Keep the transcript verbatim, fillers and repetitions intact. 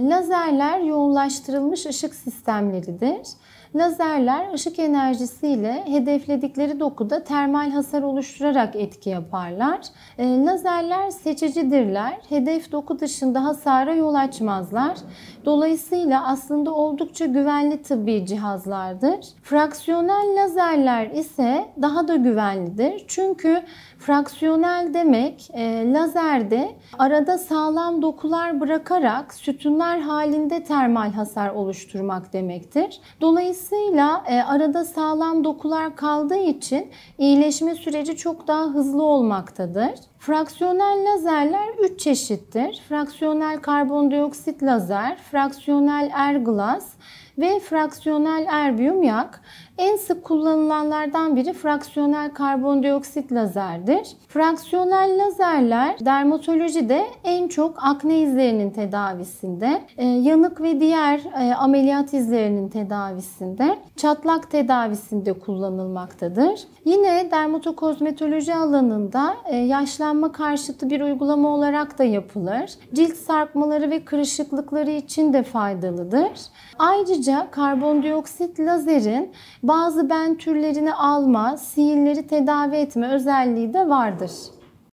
Lazerler yoğunlaştırılmış ışık sistemleridir. Lazerler ışık enerjisiyle hedefledikleri dokuda termal hasar oluşturarak etki yaparlar. Lazerler seçicidirler. Hedef doku dışında hasara yol açmazlar. Dolayısıyla aslında oldukça güvenli tıbbi cihazlardır. Fraksiyonel lazerler ise daha da güvenlidir. Çünkü fraksiyonel demek e, lazerde arada sağlam dokular bırakarak sütunlar halinde termal hasar oluşturmak demektir. Dolayısıyla e, arada sağlam dokular kaldığı için iyileşme süreci çok daha hızlı olmaktadır. Fraksiyonel lazerler üç çeşittir. Fraksiyonel karbondioksit lazer, fraksiyonel erglas ve fraksiyonel erbiyum yak. En sık kullanılanlardan biri fraksiyonel karbondioksit lazerdir. Fraksiyonel lazerler dermatolojide en çok akne izlerinin tedavisinde, yanık ve diğer ameliyat izlerinin tedavisinde, çatlak tedavisinde kullanılmaktadır. Yine dermatokozmetoloji alanında yaşlanma karşıtı bir uygulama olarak da yapılır. Cilt sarkmaları ve kırışıklıkları için de faydalıdır. Ayrıca karbondioksit lazerin bazı ben türlerini alma, siilleri tedavi etme özelliği de vardır.